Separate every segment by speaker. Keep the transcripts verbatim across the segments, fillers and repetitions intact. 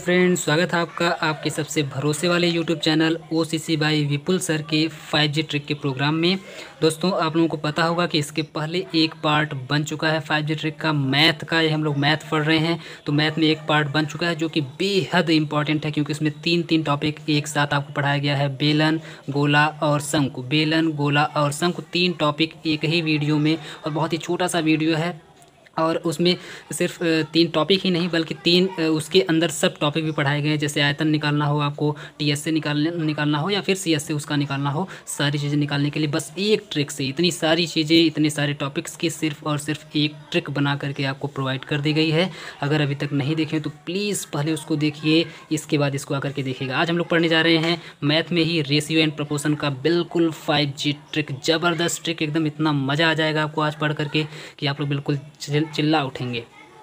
Speaker 1: Friends, स्वागत है आपका आपके सबसे भरोसे वाले YouTube channel OCC by Vipul sir के फाइव जी ट्रिक के प्रोग्राम में। दोस्तों, आप लोगों को पता होगा कि इसके पहले एक पार्ट बन चुका है फाइव जी ट्रिक का, मैथ का। ये हम लोग मैथ पढ़ रहे हैं, तो मैथ में एक पार्ट बन चुका है जो कि बेहद इंपॉर्टेंट है, क्योंकि इसमें तीन तीन टॉपिक एक साथ आपको पढ़ाया गया है। बेलन, गोला और शंकु। बेलन, गोला और शंकु, तीन टॉपिक एक ही वीडियो में, और बहुत ही छोटा सा वीडियो है। और उसमें सिर्फ तीन टॉपिक ही नहीं बल्कि तीन उसके अंदर सब टॉपिक भी पढ़ाए गए हैं। जैसे आयतन निकालना हो, आपको टीएस से निकालने निकालना हो या फिर सीएस से उसका निकालना हो, सारी चीज़ें निकालने के लिए बस एक ट्रिक से इतनी सारी चीज़ें, इतने सारे टॉपिक्स की सिर्फ और सिर्फ एक ट्रिक बना करके आपको प्रोवाइड कर दी गई है। अगर अभी तक नहीं देखें तो प्लीज़ पहले उसको देखिए, इसके बाद इसको आकर के देखिएगा। आज हम लोग पढ़ने जा रहे हैं मैथ में ही रेशियो एंड प्रोपोर्शन का बिल्कुल फाइव जी ट्रिक। ज़बरदस्त ट्रिक, एकदम इतना मज़ा आ जाएगा आपको आज पढ़ करके कि आप लोग बिल्कुल चिल्ला उठेंगे।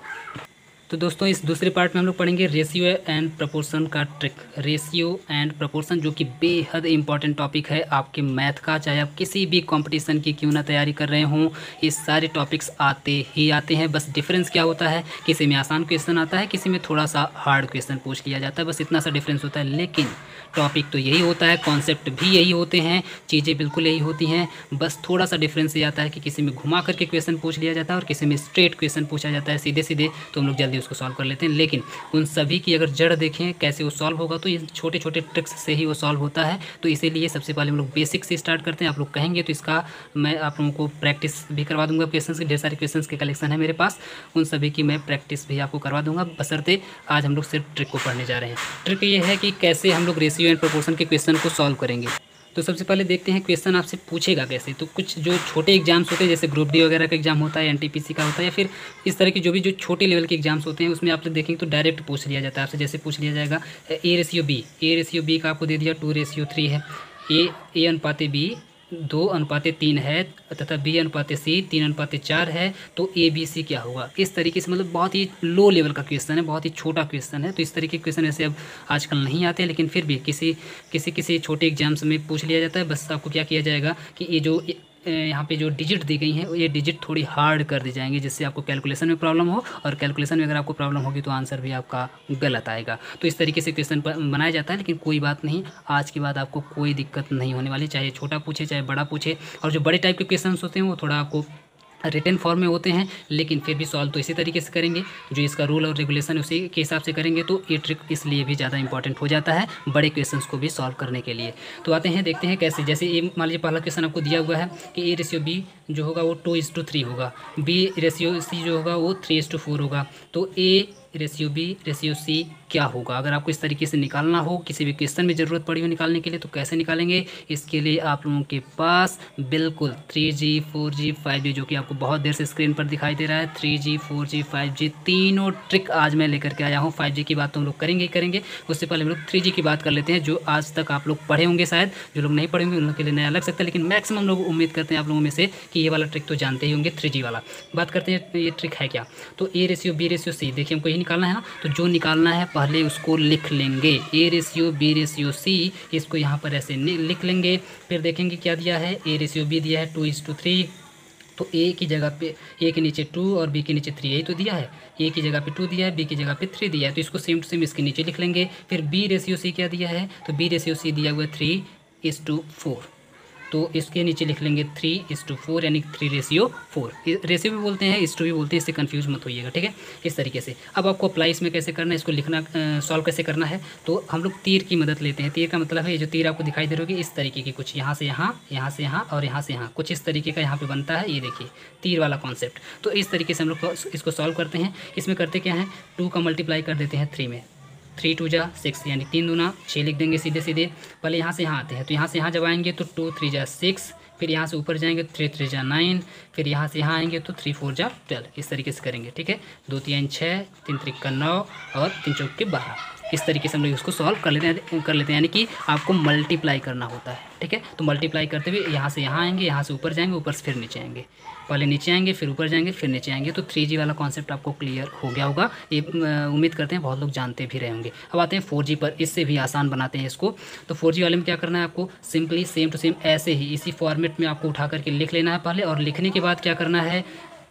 Speaker 1: तो दोस्तों, इस दूसरे पार्ट में हम लोग पढ़ेंगे रेशियो एंड प्रपोर्शन का ट्रिक। रेशियो एंड प्रपोर्शन जो कि बेहद इंपॉर्टेंट टॉपिक है आपके मैथ का, चाहे आप किसी भी कंपटीशन की क्यों ना तैयारी कर रहे हों, ये सारे टॉपिक्स आते ही आते हैं। बस डिफरेंस क्या होता है, किसी में आसान क्वेश्चन आता है, किसी में थोड़ा सा हार्ड क्वेश्चन पूछ लिया जाता है, बस इतना सा डिफरेंस होता है। लेकिन टॉपिक तो यही होता है, कॉन्सेप्ट भी यही होते हैं, चीज़ें बिल्कुल यही होती हैं। बस थोड़ा सा डिफरेंस ये आता है कि किसी में घुमा करके क्वेश्चन पूछ लिया जाता है और किसी में स्ट्रेट क्वेश्चन पूछा जाता है सीधे सीधे, तो हम लोग जल्दी उसको सॉल्व कर लेते हैं। लेकिन उन सभी की अगर जड़ देखें कैसे वो सॉल्व होगा, तो ये छोटे छोटे ट्रिक्स से ही वो सॉल्व होता है। तो इसीलिए सबसे पहले हम लोग बेसिक से स्टार्ट करते हैं। आप लोग कहेंगे तो इसका मैं आप लोगों को प्रैक्टिस भी करवा दूंगा। क्वेश्चंस के ढेर सारे क्वेश्चंस के कलेक्शन है मेरे पास, उन सभी की मैं प्रैक्टिस भी आपको करवा दूंगा, बशर्ते आज हम लोग सिर्फ ट्रिक को पढ़ने जा रहे हैं। ट्रिक ये है कि कैसे हम लोग रेशियो एंड प्रोपोर्शन के क्वेश्चन को सॉल्व करेंगे। तो सबसे पहले देखते हैं क्वेश्चन आपसे पूछेगा कैसे। तो कुछ जो छोटे एग्जाम्स होते हैं, जैसे ग्रुप डी वगैरह का एग्जाम होता है, एनटीपीसी का होता है, या फिर इस तरह के जो भी जो छोटे लेवल के एग्जाम्स होते हैं, उसमें आप लोग देखेंगे तो डायरेक्ट पूछ लिया जाता है आपसे। जैसे पूछ लिया जाएगा A ratio B, A ratio B का आपको दे दिया टू रेशियो थ्री है, ए ए अनुपाते बी दो अनुपाते तीन है, तथा बी अनुपाते सी तीन अनुपाते चार है, तो ए बी सी क्या होगा। इस तरीके से, मतलब बहुत ही लो लेवल का क्वेश्चन है, बहुत ही छोटा क्वेश्चन है। तो इस तरीके के क्वेश्चन ऐसे अब आजकल नहीं आते, लेकिन फिर भी किसी किसी किसी छोटे एग्जाम्स में पूछ लिया जाता है। बस आपको क्या किया जाएगा कि ये जो यहाँ पे जो डिजिट दी गई हैं, ये डिजिट थोड़ी हार्ड कर दी जाएंगी, जिससे आपको कैलकुलेशन में प्रॉब्लम हो, और कैलकुलेशन में अगर आपको प्रॉब्लम होगी तो आंसर भी आपका गलत आएगा। तो इस तरीके से क्वेश्चन बनाया जाता है। लेकिन कोई बात नहीं, आज के बाद आपको कोई दिक्कत नहीं होने वाली, चाहे छोटा पूछे चाहे बड़ा पूछे। और जो बड़े टाइप के क्वेश्चन होते हैं वो थोड़ा आपको रिटन फॉर्म में होते हैं, लेकिन फिर भी सॉल्व तो इसी तरीके से करेंगे, जो इसका रूल और रेगुलेशन उसी के हिसाब से करेंगे। तो ये ट्रिक इसलिए भी ज़्यादा इंपॉर्टेंट हो जाता है बड़े क्वेश्चंस को भी सॉल्व करने के लिए। तो आते हैं, देखते हैं कैसे। जैसे ये मान लीजिए पहला क्वेश्चन आपको दिया हुआ है कि ए रेशियो बी जो होगा वो टू इज टू थ्री होगा, बी रेशियो सी जो होगा वो थ्री इज टू फोर होगा, तो A ratio B ratio C क्या होगा। अगर आपको इस तरीके से निकालना हो, किसी भी क्वेश्चन में ज़रूरत पड़ी हो निकालने के लिए, तो कैसे निकालेंगे। इसके लिए आप लोगों के पास बिल्कुल three G four G five G, जो कि आपको बहुत देर से स्क्रीन पर दिखाई दे रहा है, three G four G five G तीनों ट्रिक आज मैं लेकर के आया हूँ। फाइव जी की बात तो हम लोग करेंगे ही करेंगे, उससे पहले हम लोग थ्री जी की बात कर लेते हैं, जो आज तक आप लोग पढ़े होंगे। शायद जो लोग नहीं पढ़े होंगे उन लोगों के लिए नया लग सकता है, लेकिन मैक्सिमम लोग उम्मीद करते हैं आप लोगों में से कि ये वाला ट्रिक तो जानते ही होंगे, थ्री जी वाला। बात करते हैं ये ट्रिक है क्या। तो A ratio B ratio C, देखिए हमको यही निकालना है ना, तो जो निकालना है पहले उसको लिख लेंगे। A ratio B ratio C, इसको यहाँ पर ऐसे लिख लेंगे। फिर देखेंगे क्या दिया है, ए रेशियो बी दिया है टू इज टू थ्री, तो ए की जगह पे ए के नीचे टू और बी के नीचे थ्री, यही तो दिया है। ए की जगह पे टू दिया है, बी की जगह पे थ्री दिया है, तो इसको सेम टू सेम इसके नीचे लिख लेंगे। फिर बी रेशियो सी क्या दिया है, तो बी रेशियो सी दिया हुआ है थ्री इज टू फोर, तो इसके नीचे लिख लेंगे थ्री इस टू फोर, यानी थ्री रेशियो फोर। रेशियो भी बोलते हैं, इस टू भी बोलते हैं, इससे कंफ्यूज मत होइएगा, ठीक है। इस तरीके से अब आपको अप्लाई इसमें कैसे करना है, इसको लिखना सॉल्व कैसे करना है। तो हम लोग तीर की मदद लेते हैं। तीर का मतलब है ये जो तीर आपको दिखाई दे रही है इस तरीके की, कुछ यहाँ से यहाँ, यहाँ से यहाँ और यहाँ से यहाँ, कुछ इस तरीके का यहाँ पे बनता है। ये देखिए तीर वाला कॉन्सेप्ट। तो इस तरीके से हम लोग इसको सॉल्व करते हैं। इसमें करते क्या है, टू का मल्टीप्लाई कर देते हैं थ्री में, थ्री टू जा सिक्स, यानी तीन दूना छः लिख देंगे सीधे सीधे। पहले यहाँ से यहाँ आते हैं, तो यहाँ से यहाँ जब आएंगे तो टू थ्री जा सिक्स, फिर यहाँ से ऊपर जाएंगे थ्री थ्री जा नाइन, फिर यहाँ से यहाँ आएंगे तो थ्री फोर जा ट्वेल्व। इस तरीके से करेंगे, ठीक है। दो तीन छः, तीन त्रिक का नौ और तीन चौक के बारह। इस तरीके से हम लोग इसको सॉल्व कर लेते हैं कर लेते हैं यानी कि आपको मल्टीप्लाई करना होता है, ठीक है। तो मल्टीप्लाई करते हुए यहाँ से यहाँ आएंगे, यहाँ से ऊपर जाएंगे, ऊपर से फिर नीचे आएंगे, पहले नीचे आएंगे फिर ऊपर जाएंगे फिर नीचे आएंगे। तो थ्री जी वाला कॉन्सेप्ट आपको क्लियर हो गया होगा, ये उम्मीद करते हैं बहुत लोग जानते भी रहे होंगे। अब आते हैं फोर जी पर, इससे भी आसान बनाते हैं इसको। तो फोर जी वाले में क्या करना है, आपको सिंपली सेम टू सेम ऐसे ही इसी फॉर्मेट में आपको उठा करके लिख लेना है पहले, और लिखने के बाद क्या करना है,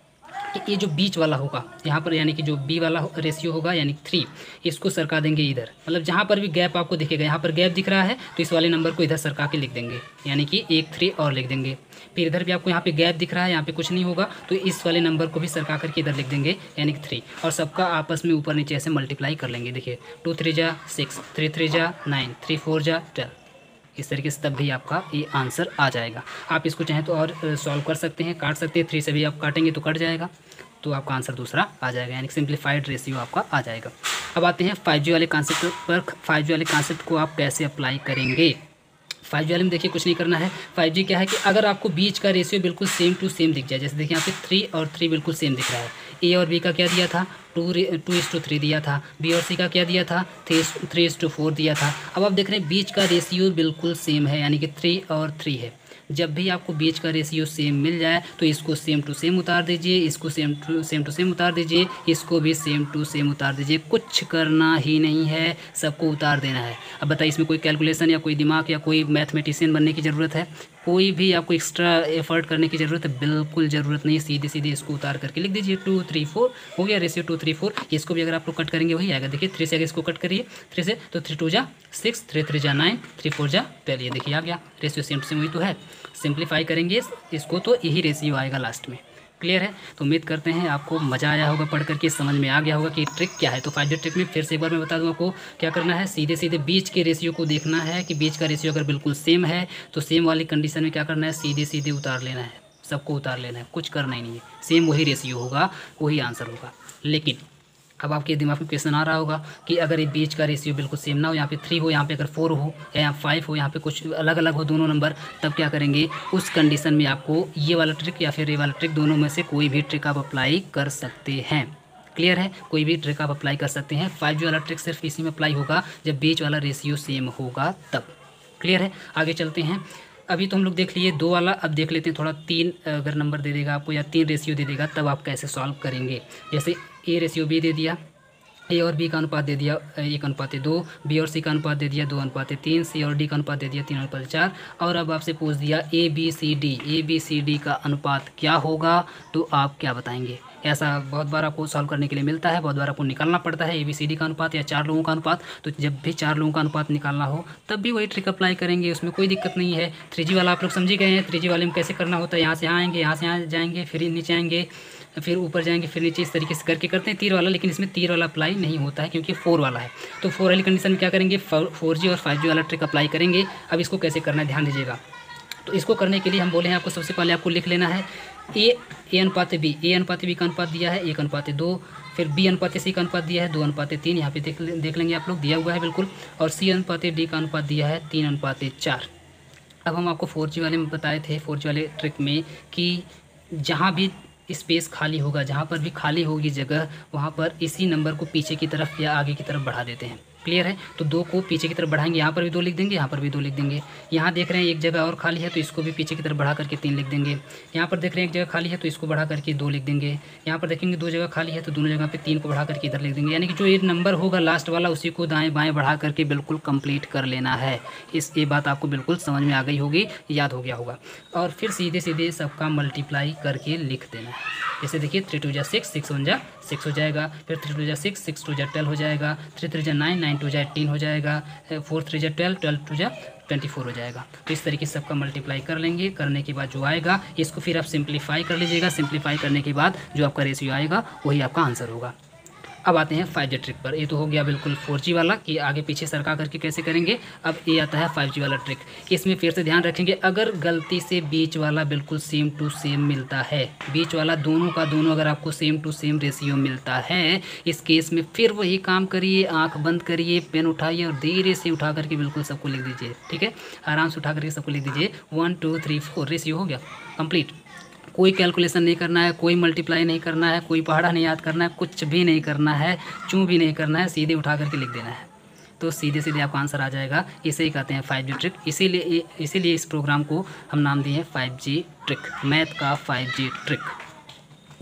Speaker 1: कि ये जो बीच वाला होगा यहाँ पर, यानी कि जो बी वाला रेशियो होगा यानी थ्री, इसको सरका देंगे इधर। मतलब जहाँ पर भी गैप आपको दिखेगा, यहाँ पर गैप दिख रहा है तो इस वाले नंबर को इधर सरका के लिख देंगे, यानी कि एक थ्री और लिख देंगे। फिर इधर भी आपको यहाँ पे गैप दिख रहा है, यहाँ पे कुछ नहीं होगा तो इस वाले नंबर को भी सरका करके इधर लिख देंगे, यानी कि थ्री। और सबका आपस में ऊपर नीचे ऐसे मल्टीप्लाई कर लेंगे। देखिए टू थ्री जा सिक्स, थ्री थ्री जा नाइन, थ्री फोर जा ट्वेल्व, इस तरीके से तब भी आपका ये आंसर आ जाएगा। आप इसको चाहें तो और सॉल्व कर सकते हैं, काट सकते हैं, थ्री से भी आप काटेंगे तो कट जाएगा, तो आपका आंसर दूसरा आ जाएगा, यानी सिंप्लीफाइड रेशियो आपका आ जाएगा। अब आते हैं फाइव जी वाले कॉन्सेप्ट पर। फाइव जी वाले कॉन्सेप्ट को आप कैसे अप्लाई करेंगे। फाइव जी वाले में देखिए कुछ नहीं करना है। फाइव जी क्या है कि अगर आपको बीच का रेशियो बिल्कुल सेम टू सेम दिख जाए, जैसे देखिए यहाँ पे थ्री और थ्री बिल्कुल सेम दिख रहा है, ए और बी का क्या दिया था, two two is two three दिया था, बी और सी का क्या दिया था, three three is two four दिया था। अब आप देख रहे हैं बीच का रेशियो बिल्कुल सेम है, यानी कि थ्री और थ्री है। जब भी आपको बीच का रेशियो सेम मिल जाए तो इसको सेम टू सेम उतार दीजिए, इसको same to same to same उतार दीजिए, इसको भी सेम टू सेम उतार दीजिए। कुछ करना ही नहीं है, सबको उतार देना है। अब बताइए इसमें कोई कैलकुलेशन या कोई दिमाग या कोई मैथमेटिशियन बनने की ज़रूरत है? कोई भी आपको एक्स्ट्रा एफर्ट करने की ज़रूरत है बिल्कुल ज़रूरत नहीं है। सीधे सीधे इसको उतार करके लिख दीजिए टू थ्री फोर, हो गया रेशियो टू थ्री फोर। इसको भी अगर आप लोग कट करेंगे वही आएगा। देखिए थ्री से अगर इसको कट करिए, थ्री से तो थ्री टू जा सिक्स, थ्री थ्री जा नाइन, थ्री फोर जा ट्वेल्व, ये देखिए आ गया रेशियो सेम टू सेम वही तो है। सिंप्लीफाई करेंगे इसको तो यही रेशियो आएगा लास्ट में। क्लियर है? तो उम्मीद करते हैं आपको मज़ा आया होगा, पढ़ करके समझ में आ गया होगा कि ट्रिक क्या है। तो फाइव जी ट्रिक में फिर से एक बार मैं बता दूं आपको क्या करना है। सीधे सीधे बीच के रेशियो को देखना है कि बीच का रेशियो अगर बिल्कुल सेम है तो सेम वाली कंडीशन में क्या करना है, सीधे सीधे उतार लेना है, सबको उतार लेना है, कुछ करना ही नहीं है। सेम वही रेशियो होगा, वही आंसर होगा। लेकिन अब आपके दिमाग में क्वेश्चन आ रहा होगा कि अगर ये बीच का रेशियो बिल्कुल सेम ना हो, यहाँ पे थ्री हो, यहाँ पे अगर फोर हो, या यहाँ फाइव हो, यहाँ पे कुछ अलग अलग हो दोनों नंबर, तब क्या करेंगे? उस कंडीशन में आपको ये वाला ट्रिक या फिर ये वाला ट्रिक, दोनों में से कोई भी ट्रिक आप अप्लाई कर सकते हैं। क्लियर है? कोई भी ट्रिक आप अप्लाई कर सकते हैं। फाइव जी वाला ट्रिक सिर्फ इसी में अप्लाई होगा जब बीच वाला रेशियो सेम होगा तब। क्लियर है? आगे चलते हैं। अभी तो हम लोग देख लिए दो वाला, अब देख लेते हैं थोड़ा तीन अगर नंबर दे देगा आपको या तीन रेशियो दे देगा तब आप कैसे सॉल्व करेंगे। जैसे ए रेशियो बी दे दिया, ए और बी का अनुपात दे दिया एक अनुपात दो, बी और सी का अनुपात दे दिया दो अनुपात तीन, सी और डी का अनुपात दे दिया तीन अनुपात चार, और अब आपसे पूछ दिया A B C D, A B C D का अनुपात क्या होगा, तो आप क्या बताएंगे? ऐसा बहुत बार आपको सॉल्व करने के लिए मिलता है, बहुत बार आपको निकालना पड़ता है ए बी सी डी का अनुपात या चार लोगों का अनुपात। तो जब भी चार लोगों का अनुपात निकालना हो तब भी वही ट्रिक अप्लाई करेंगे, उसमें कोई दिक्कत नहीं है। थ्री जी वाला आप लोग समझ गए हैं। थ्री जी वाले में कैसे करना होता है, यहाँ से यहाँ आएंगे, यहाँ से यहाँ जाएंगे, फिर नीचे आएंगे, फिर ऊपर जाएंगे, फिर नीचे, इस तरीके से करके करते हैं तीर वाला। लेकिन इसमें तीर वाला अप्लाई नहीं होता है क्योंकि फोर वाला है। तो फोर वाली कंडीशन में क्या करेंगे, फोर जी और फाइव जी वाला ट्रिक अप्लाई करेंगे। अब इसको कैसे करना है ध्यान दीजिएगा। तो इसको करने के लिए हम बोले हैं आपको सबसे पहले आपको लिख लेना है ए ए अनुपात बी, ए अनुपात बी का अनुपात दिया है एक अनुपात दो, फिर बी अनुपात सी का अनुपात दिया है दो अनुपात तीन, यहाँ पे देख देख लेंगे आप लोग, दिया हुआ है बिल्कुल, और सी अनुपात डी का अनुपात दिया है तीन अनुपात चार। अब हम आपको फोर जी वाले में बताए थे, फोर जी वाले ट्रिक में, कि जहाँ भी स्पेस खाली होगा, जहाँ पर भी खाली होगी जगह, वहाँ पर इसी नंबर को पीछे की तरफ या आगे की तरफ बढ़ा देते हैं। क्लियर है? तो दो को पीछे की तरफ बढ़ाएंगे, यहाँ पर भी दो लिख देंगे, यहाँ पर भी दो लिख देंगे। यहाँ देख रहे हैं एक जगह और खाली है तो इसको भी पीछे की तरफ बढ़ा करके तीन लिख देंगे। यहाँ पर देख रहे हैं एक जगह खाली है तो इसको बढ़ा करके दो लिख देंगे। यहाँ पर देखेंगे दो जगह खाली है तो दोनों जगह पे तीन को बढ़ा करके इधर लिख देंगे। यानी कि जो ये नंबर होगा लास्ट वाला उसी को दाएँ बाएँ बढ़ा करके बिल्कुल कंप्लीट कर लेना है। इस ये बात आपको बिल्कुल समझ में आ गई होगी, याद हो गया होगा। और फिर सीधे सीधे सबका मल्टीप्लाई करके लिख देना है। जैसे देखिए थ्री टू जा सिक्स, सिक्स वन जा सिक्स हो जाएगा, फिर थ्री टू जा सिक्स, सिक्स टू जा ट्वेल्व हो जाएगा, थ्री थ्री जा नाइन, नाइन टू जा एटीन हो जाएगा, फोर थ्री जा ट्वेल्व, ट्वेल्व टू जा ट्वेंटी फोर हो जाएगा। तो इस तरीके से सबका मल्टीप्लाई कर लेंगे। करने के बाद जो आएगा इसको फिर आप सिंप्लीफाई कर लीजिएगा। सिंप्लीफाई करने के बाद जो आपका रेशियो आएगा वही आपका आंसर होगा। अब आते हैं फाइव जी ट्रिक पर। ये तो हो गया बिल्कुल फोर जी वाला कि आगे पीछे सरका करके कैसे करेंगे। अब ये आता है फाइव जी वाला ट्रिक। इसमें फिर से ध्यान रखेंगे, अगर गलती से बीच वाला बिल्कुल सेम टू सेम मिलता है, बीच वाला दोनों का दोनों अगर आपको सेम टू सेम रेशियो मिलता है, इस केस में फिर वही काम करिए, आंख बंद करिए, पेन उठाइए और धीरे से उठा करके बिल्कुल सबको लिख दीजिए। ठीक है, आराम से उठा करके सबको लिख दीजिए। One two three four ratio हो गया कंप्लीट। कोई कैलकुलेशन नहीं करना है, कोई मल्टीप्लाई नहीं करना है, कोई पहाड़ा नहीं याद करना है, कुछ भी नहीं करना है, चूँ भी नहीं करना है, सीधे उठा करके लिख देना है। तो सीधे सीधे आपका आंसर आ जाएगा। इसे ही कहते हैं फाइव जी ट्रिक। इसीलिए इसीलिए इस प्रोग्राम को हम नाम दिए हैं फाइव जी ट्रिक, मैथ का फाइव जी ट्रिक।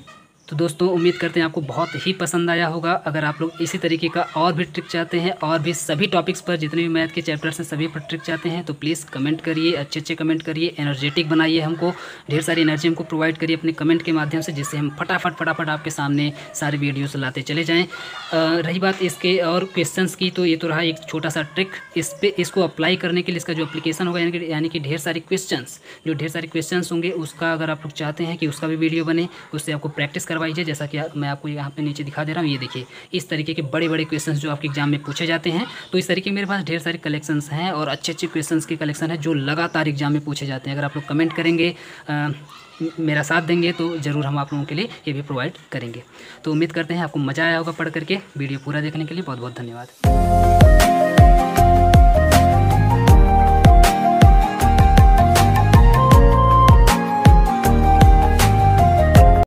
Speaker 1: तो दोस्तों उम्मीद करते हैं आपको बहुत ही पसंद आया होगा। अगर आप लोग इसी तरीके का और भी ट्रिक चाहते हैं और भी सभी टॉपिक्स पर जितने भी मैथ के चैप्टर्स हैं सभी पर ट्रिक चाहते हैं तो प्लीज़ कमेंट करिए, अच्छे अच्छे कमेंट करिए, एनर्जेटिक बनाइए, हमको ढेर सारी एनर्जी हमको प्रोवाइड करिए अपने कमेंट के माध्यम से, जिससे हम फटाफट फटाफट आपके सामने सारे वीडियोस लाते चले जाएँ। रही बात इसके और क्वेश्चंस की, तो ये तो रहा एक छोटा सा ट्रिक। इस पे इसको अप्लाई करने के लिए इसका जो एप्लीकेशन होगा यानी कि यानी कि ढेर सारे क्वेश्चंस जो ढेर सारे क्वेश्चंस होंगे उसका अगर आप लोग चाहते हैं कि उसका भी वीडियो बने, उससे आपको प्रैक्टिस करवाइए। जैसा कि मैं आपको यहाँ पे नीचे दिखा दे रहा हूँ, ये देखिए इस तरीके के बड़े बड़े क्वेश्चंस जो आपके एग्जाम में पूछे जाते हैं। तो इस तरीके मेरे पास ढेर सारे कलेक्शंस हैं और अच्छे अच्छे क्वेश्चंस के कलेक्शन है जो लगातार एग्जाम में पूछे जाते हैं। अगर आप लोग कमेंट करेंगे, आ, मेरा साथ देंगे तो ज़रूर हम आप लोगों के लिए ये भी प्रोवाइड करेंगे। तो उम्मीद करते हैं आपको मज़ा आया होगा पढ़ करके। वीडियो पूरा देखने के लिए बहुत बहुत धन्यवाद।